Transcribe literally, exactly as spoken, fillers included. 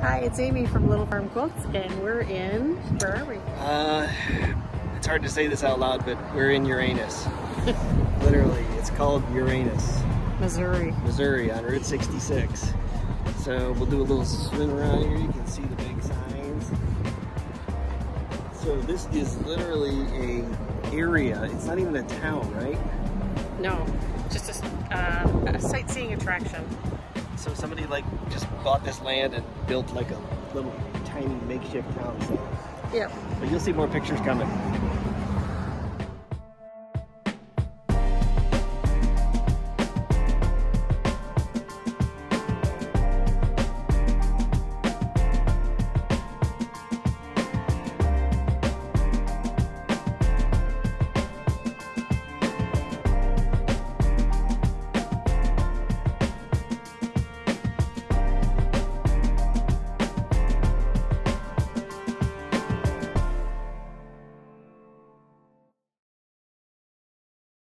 Hi, it's Amy from Little Farm Quilts, and we're in, where are we? Uh, it's hard to say this out loud, but we're in Uranus. Literally, it's called Uranus. Missouri. Missouri on Route sixty-six. So we'll do a little swim around here. You can see the big signs. So this is literally a area. It's not even a town, right? No, just a, uh, a sightseeing attraction. So somebody like just bought this land and built like a little tiny makeshift town. So. Yeah. But you'll see more pictures coming.